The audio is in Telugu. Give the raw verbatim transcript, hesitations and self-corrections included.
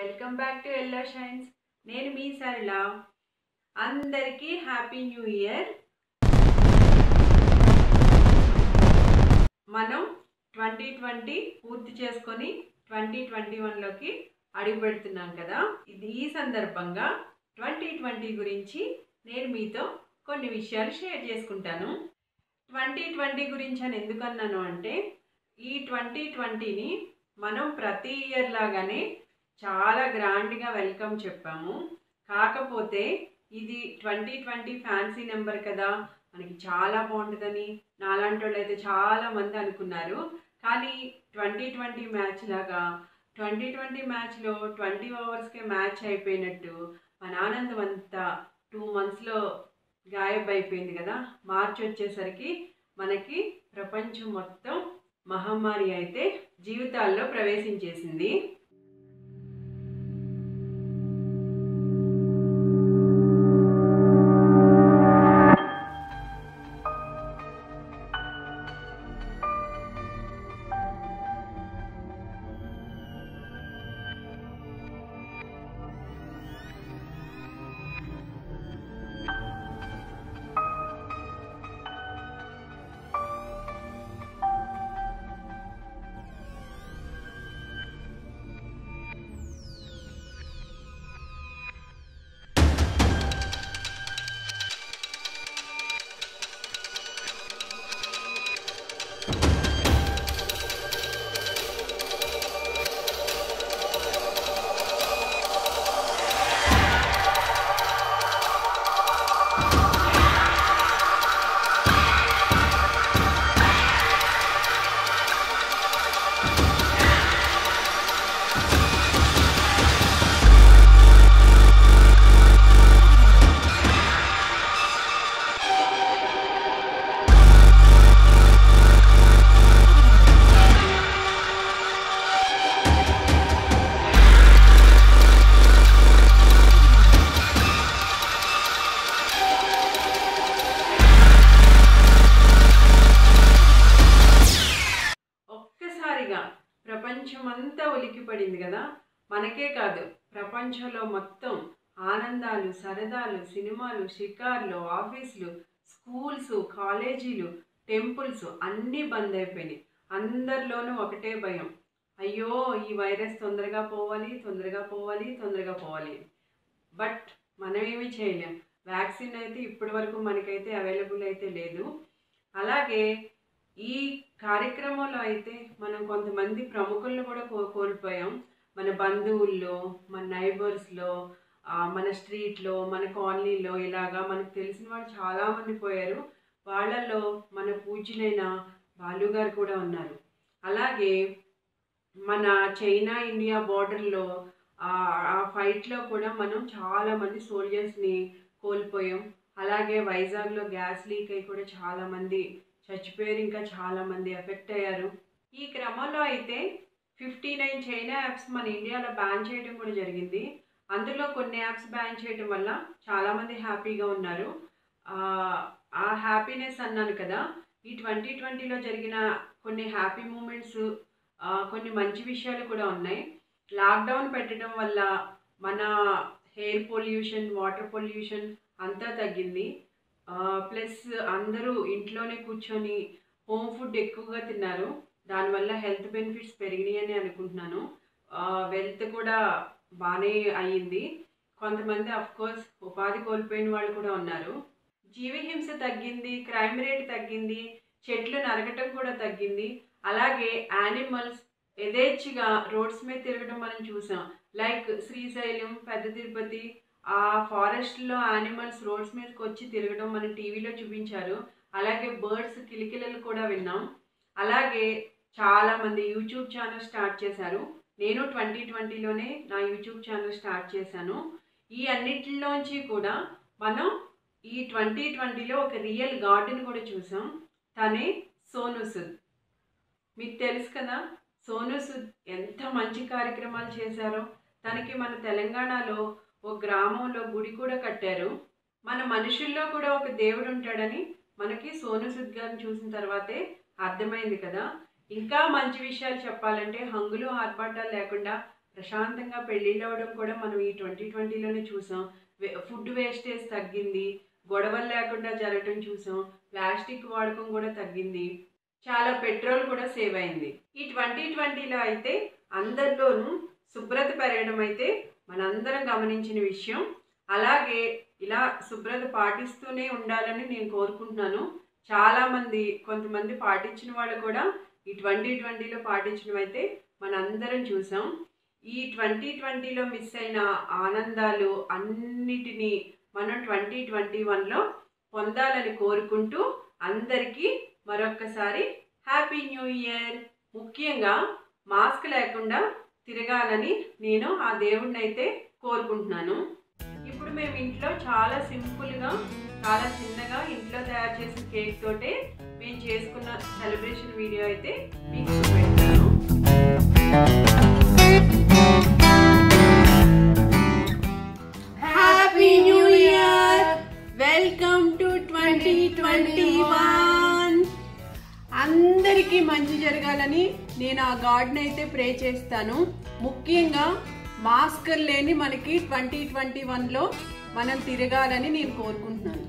Welcome back to yellow shines. నేను మీ సరళ. అందరికీ హ్యాపీ న్యూ ఇయర్. మనం ట్వంటీ ట్వంటీ పూర్తి చేసుకొని ట్వంటీ ట్వంటీ వన్లోకి అడుగు పెడుతున్నాం కదా. ఇది ఈ సందర్భంగా ట్వంటీ ట్వంటీ గురించి నేను మీతో కొన్ని విషయాలు షేర్ చేసుకుంటాను. ట్వంటీ ట్వంటీ గురించి అని ఎందుకన్నాను అంటే, ఈ ట్వంటీ ట్వంటీని మనం ప్రతి ఇయర్ లాగానే చాలా గ్రాండ్గా వెల్కమ్ చెప్పాము. కాకపోతే ఇది ట్వంటీ ట్వంటీ ఫ్యాన్సీ నెంబర్ కదా, మనకి చాలా బాగుంటుందని నాలాంటి వాళ్ళు అయితే చాలామంది అనుకున్నారు. కానీ ట్వంటీ ట్వంటీ మ్యాచ్ లాగా ట్వంటీ ట్వంటీ మ్యాచ్లో ట్వంటీ ఓవర్స్కే మ్యాచ్ అయిపోయినట్టు మన ఆనందం అంతా టూ మంత్స్లో గాయబ్ అయిపోయింది కదా. మార్చి వచ్చేసరికి మనకి ప్రపంచం మొత్తం మహమ్మారి అయితే జీవితాల్లో ప్రవేశించేసింది. ప్రపంచమంతా ఉలిక్కిపడింది కదా. మనకే కాదు, ప్రపంచంలో మొత్తం ఆనందాలు, సరదాలు, సినిమాలు, షికార్లు, ఆఫీసులు, స్కూల్స్, కాలేజీలు, టెంపుల్స్ అన్నీ బంద్ అయిపోయినాయి. అందరిలోనూ ఒకటే భయం, అయ్యో ఈ వైరస్ తొందరగా పోవాలి తొందరగా పోవాలి తొందరగా పోవాలి. బట్ మనమేమీ చేయలేం. వ్యాక్సిన్ అయితే ఇప్పటి వరకు మనకైతే అవైలబుల్ అయితే లేదు. అలాగే ఈ కార్యక్రమంలో అయితే మనం కొంతమంది ప్రముఖులను కూడా కో కోల్పోయాం మన బంధువుల్లో, మన నైబర్స్లో, మన స్ట్రీట్లో, మన కాలనీలో, ఇలాగా మనకు తెలిసిన వాళ్ళు చాలామంది పోయారు. వాళ్ళల్లో మన పూజ్యులైన బాలుగారు కూడా ఉన్నారు. అలాగే మన చైనా ఇండియా బార్డర్లో ఆ ఫైట్లో కూడా మనం చాలామంది సోల్జర్స్ని కోల్పోయాం. అలాగే వైజాగ్లో గ్యాస్ లీక్ అయి కూడా చాలామంది చచ్చిపోయారు, ఇంకా చాలామంది ఎఫెక్ట్ అయ్యారు. ఈ క్రమంలో అయితే ఫిఫ్టీ నైన్ చైనా యాప్స్ మన ఇండియాలో బ్యాన్ చేయడం కూడా జరిగింది. అందులో కొన్ని యాప్స్ బ్యాన్ చేయడం వల్ల చాలామంది హ్యాపీగా ఉన్నారు. ఆ హ్యాపీనెస్ అన్నాను కదా. ఈ ట్వంటీ ట్వంటీలో జరిగిన కొన్ని హ్యాపీ మూమెంట్స్, కొన్ని మంచి విషయాలు కూడా ఉన్నాయి. లాక్డౌన్ పెట్టడం వల్ల మన ఎయిర్ పొల్యూషన్, వాటర్ పొల్యూషన్ అంతా తగ్గింది. ప్లస్ అందరూ ఇంట్లోనే కూర్చొని హోమ్ ఫుడ్ ఎక్కువగా తిన్నారు. దానివల్ల హెల్త్ బెనిఫిట్స్ పెరిగినాయి అని అనుకుంటున్నాను. వెల్త్ కూడా బాగానే అయ్యింది. కొంతమంది అఫ్కోర్స్ ఉపాధి కోల్పోయిన వాళ్ళు కూడా ఉన్నారు. జీవహింస తగ్గింది, క్రైమ్ రేట్ తగ్గింది, చెట్లు నరకటం కూడా తగ్గింది. అలాగే యానిమల్స్ యథేచ్ఛగా రోడ్స్ మీద తిరగడం మనం చూసాం. లైక్ శ్రీశైలం, పెద్ద తిరుపతి, ఆ ఫారెస్ట్లో యానిమల్స్ రోడ్స్ మీదకి వచ్చి తిరగడం మన టీవీలో చూపించారు. అలాగే బర్డ్స్ కిలకిలలు కూడా విన్నాం. అలాగే చాలామంది యూట్యూబ్ ఛానల్ స్టార్ట్ చేశారు. నేను ట్వంటీ ట్వంటీలోనే నా యూట్యూబ్ ఛానల్ స్టార్ట్ చేశాను. ఈ అన్నిటిలోంచి కూడా మనం ఈ ట్వంటీ ట్వంటీలో ఒక రియల్ గార్డెన్ కూడా చూసాం. తనే సోనూ సూద్. మీకు తెలుసు కదా, సోనూ సూద్ ఎంత మంచి కార్యక్రమాలు చేశారో. తనకి మన తెలంగాణలో ఒక గ్రామంలో గుడి కూడా కట్టారు. మన మనుషుల్లో కూడా ఒక దేవుడు ఉంటాడని మనకి సోనూ సూద్ గారిని చూసిన తర్వాతే అర్థమైంది కదా. ఇంకా మంచి విషయాలు చెప్పాలంటే హంగులు ఆర్భాటాలు లేకుండా ప్రశాంతంగా పెళ్ళిళ్ళు అవ్వడం కూడా మనం ఈ ట్వంటీ ట్వంటీలోనే చూసాం. ఫుడ్ వేస్టేజ్ తగ్గింది, గొడవలు లేకుండా జరగటం చూసాం, ప్లాస్టిక్ వాడకం కూడా తగ్గింది, చాలా పెట్రోల్ కూడా సేవ్ అయింది. ఈ ట్వంటీ ట్వంటీలో అయితే అందరిలోనూ శుభ్రత పెరగడం అయితే మనందరం గమనించిన విషయం. అలాగే ఇలా శుభ్రత పాటిస్తూనే ఉండాలని నేను కోరుకుంటున్నాను. చాలామంది కొంతమంది పాటించిన వాళ్ళు కూడా ఈ ట్వంటీ ట్వంటీలో పాటించడం అయితే మనందరం చూసాం. ఈ ట్వంటీ ట్వంటీలో మిస్ అయిన ఆనందాలు అన్నిటినీ మనం ట్వంటీ ట్వంటీ వన్లో పొందాలని కోరుకుంటూ అందరికీ మరొక్కసారి హ్యాపీ న్యూ ఇయర్. ముఖ్యంగా మాస్క్ లేకుండా తిరగాలని నేను ఆ దేవుడిని అయితే కోరుకుంటున్నాను. ఇప్పుడు మేము ఇంట్లో చాలా సింపుల్గా, చాలా చిన్నగా ఇంట్లో తయారు చేసిన కేక్ తోటే మేము చేసుకున్న సెలబ్రేషన్ వీడియో అయితే మీకు చూపెడతాను. Happy new year, welcome to twenty twenty one. అందరికీ మంచి జరగాలని నేను ఆ గాడ్ని అయితే ప్రే చేస్తాను. ముఖ్యంగా మాస్క్ లేని మనకి ట్వంటీ ట్వంటీ వన్లో మనం తిరగాలని నేను కోరుకుంటున్నాను.